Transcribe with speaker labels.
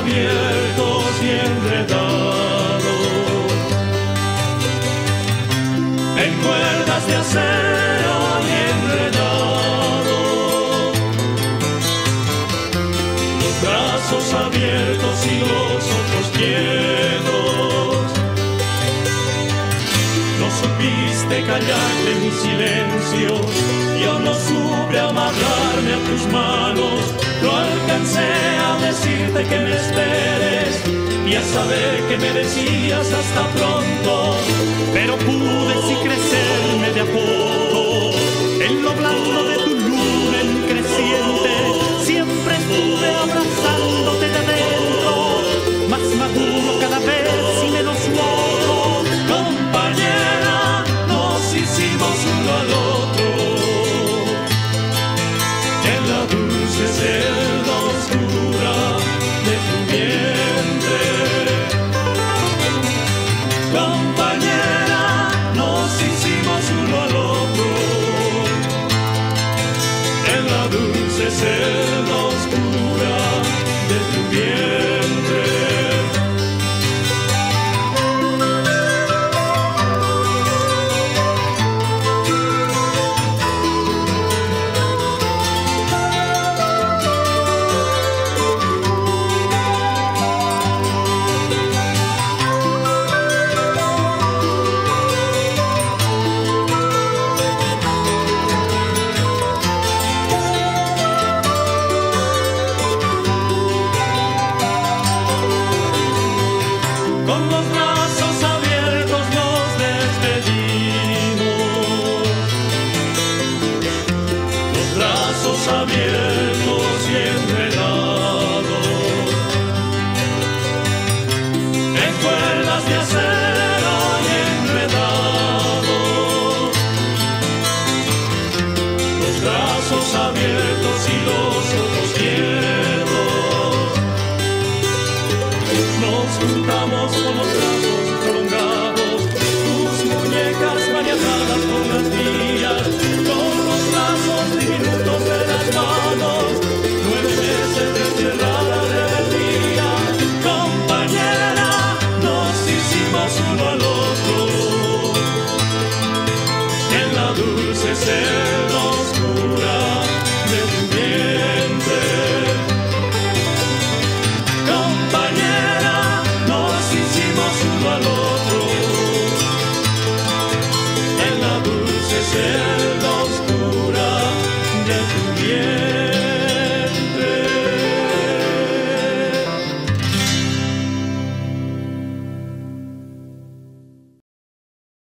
Speaker 1: abiertos y enredados en cuerdas de acero y enredados, los brazos abiertos y los ojos quietos. No supiste callarle mi silencio, yo no supe amarrarme a tus manos, no alcancé a decirte que me esperes y a saber que me decías hasta pronto,
Speaker 2: pero pude sí crecerme de a poco en lo blando de tu luna en creciente. Siempre estuve abrazándote de adentro, más maduro cada vez y menos loco.
Speaker 1: Compañera, nos hicimos uno al otro en la dulce celda oscura de tu vientre. Compañera, nos hicimos uno al otro en la dulce celda